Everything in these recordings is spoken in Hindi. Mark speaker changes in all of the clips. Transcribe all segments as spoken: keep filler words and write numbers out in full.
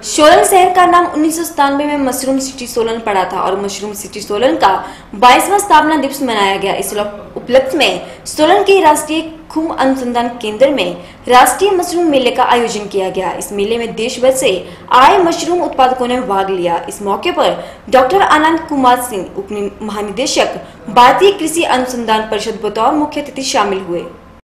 Speaker 1: सोलन शहर का नाम उन्नीस सौ सतानवे में मशरूम सिटी सोलन पड़ा था और मशरूम सिटी सोलन का बाईसवां स्थापना दिवस मनाया गया। इस उपलक्ष्य में सोलन के राष्ट्रीय खूब अनुसंधान केंद्र में राष्ट्रीय मशरूम मेले का आयोजन किया गया। इस मेले में देश भर से आए मशरूम उत्पादकों ने भाग लिया। इस मौके पर डॉक्टर आनंद कुमार सिंह, उप महानिदेशक भारतीय कृषि अनुसंधान परिषद, बतौर मुख्य अतिथि शामिल हुए।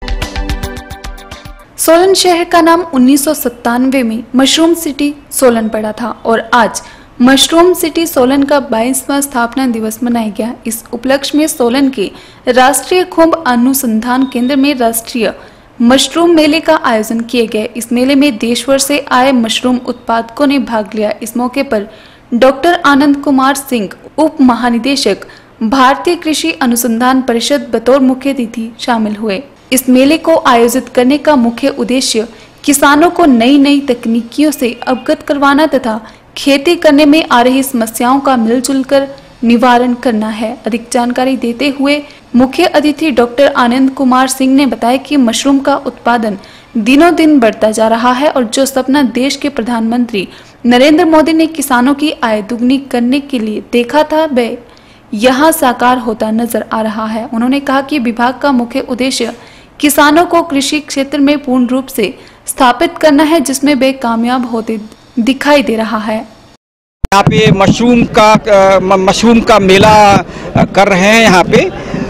Speaker 2: सोलन शहर का नाम उन्नीस सौ सत्तानवे में मशरूम सिटी सोलन पड़ा था और आज मशरूम सिटी सोलन का बाईसवां स्थापना दिवस मनाया गया। इस उपलक्ष्य में सोलन के राष्ट्रीय खूब अनुसंधान केंद्र में राष्ट्रीय मशरूम मेले का आयोजन किए गए। इस मेले में देश भर से आए मशरूम उत्पादकों ने भाग लिया। इस मौके पर डॉक्टर आनंद कुमार सिंह, उप महानिदेशक भारतीय कृषि अनुसंधान परिषद, बतौर मुख्य अतिथि शामिल हुए। इस मेले को आयोजित करने का मुख्य उद्देश्य किसानों को नई नई तकनीकियों से अवगत करवाना तथा खेती करने में आ रही समस्याओं का मिलजुल कर निवारण करना है। अधिक जानकारी देते हुए मुख्य अतिथि डॉक्टर आनंद कुमार सिंह ने बताया कि मशरूम का उत्पादन दिनों दिन बढ़ता जा रहा है और जो सपना देश के प्रधानमंत्री नरेंद्र मोदी ने किसानों की आय दुगनी करने के लिए देखा था, वह यहाँ साकार होता नजर आ रहा है। उन्होंने कहा कि विभाग का मुख्य उद्देश्य किसानों को कृषि क्षेत्र में पूर्ण रूप से स्थापित करना है, जिसमें वे कामयाब होते दिखाई दे रहा है।
Speaker 3: यहाँ पे मशरूम का मशरूम का मेला कर रहे हैं यहाँ पे,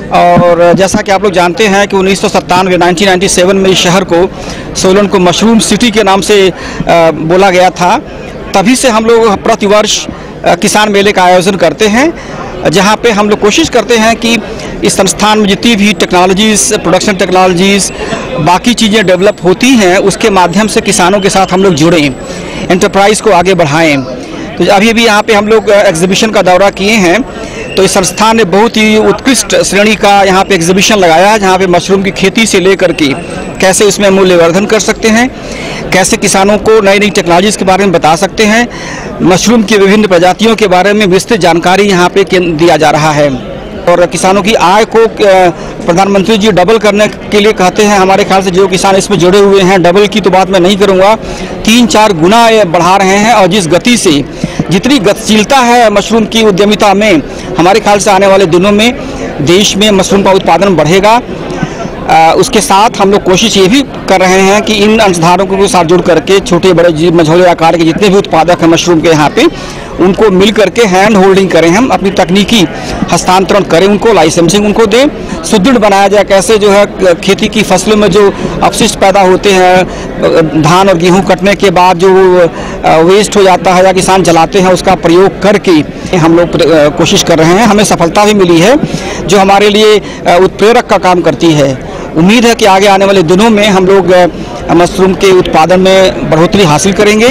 Speaker 3: और जैसा कि आप लोग जानते हैं कि उन्नीस सौ सत्तानवे उन्नीस सौ सत्तानवे में इस शहर को, सोलन को मशरूम सिटी के नाम से बोला गया था। तभी से हम लोग प्रतिवर्ष किसान मेले का आयोजन करते हैं, जहाँ पे हम लोग कोशिश करते हैं कि इस संस्थान में जितनी भी टेक्नोलॉजीज़, प्रोडक्शन टेक्नोलॉजीज़, बाकी चीज़ें डेवलप होती हैं, उसके माध्यम से किसानों के साथ हम लोग जुड़ें, एंटरप्राइज़ को आगे बढ़ाएं। तो अभी अभी यहाँ पे हम लोग एग्जीबिशन का दौरा किए हैं, तो इस संस्थान ने बहुत ही उत्कृष्ट श्रेणी का यहाँ पे एग्जीबिशन लगाया है, जहाँ पे मशरूम की खेती से लेकर के कैसे इसमें मूल्यवर्धन कर सकते हैं, कैसे किसानों को नई नई टेक्नोलॉजीज़ के बारे में बता सकते हैं, मशरूम की विभिन्न प्रजातियों के बारे में विस्तृत जानकारी यहाँ पे दिया जा रहा है। और किसानों की आय को प्रधानमंत्री जी डबल करने के लिए कहते हैं। हमारे ख्याल से जो किसान इसमें जुड़े हुए हैं, डबल की तो बात मैं नहीं करूँगा, तीन चार गुना बढ़ा रहे हैं। और जिस गति से, जितनी गतिशीलता है मशरूम की उद्यमिता में, हमारे ख्याल से आने वाले दिनों में देश में मशरूम का उत्पादन बढ़ेगा। आ, उसके साथ हम लोग कोशिश ये भी कर रहे हैं कि इन अंशधारकों के साथ जुड़ करके छोटे बड़े मझोले आकार के जितने भी उत्पादक हैं मशरूम के यहाँ पे, उनको मिल करके हैंड होल्डिंग करें, हम अपनी तकनीकी हस्तांतरण करें, उनको लाइसेंसिंग उनको दें, सुदृढ़ बनाया जाए। कैसे जो है खेती की फसलों में जो अपशिष्ट पैदा होते हैं, धान और गेहूँ कटने के बाद जो वेस्ट हो जाता है या किसान जलाते हैं, उसका प्रयोग करके हम लोग कोशिश कर रहे हैं। हमें सफलता भी मिली है, जो हमारे लिए उत्प्रेरक का काम करती है। उम्मीद है कि आगे आने वाले दिनों में हम लोग मशरूम के उत्पादन में बढ़ोतरी हासिल करेंगे।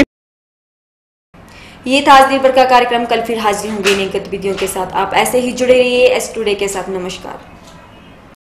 Speaker 1: ये था आज दिन भर का कार्यक्रम। कल फिर हाजिर होंगे नई गतिविधियों के साथ। आप ऐसे ही जुड़े रहिए एस टुडे के साथ। नमस्कार।